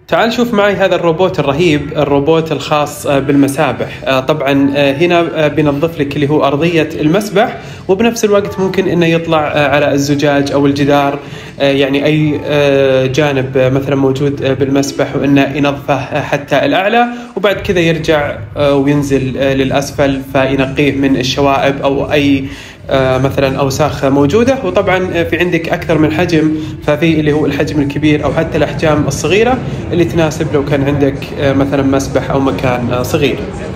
تعال شوف معي هذا الروبوت الرهيب، الروبوت الخاص بالمسابح. طبعا هنا بنظف لك اللي هو أرضية المسبح، وبنفس الوقت ممكن إنه يطلع على الزجاج أو الجدار، يعني أي جانب مثلا موجود بالمسبح، وإنه ينظفه حتى الأعلى، وبعد كذا يرجع وينزل للأسفل فينقيه من الشوائب أو أي مثلا أوساخ موجودة. وطبعا في عندك أكثر من حجم، ففي اللي هو الحجم الكبير أو حتى الأحجام الصغيرة اللي تناسب لو كان عندك مثلا مسبح أو مكان صغير.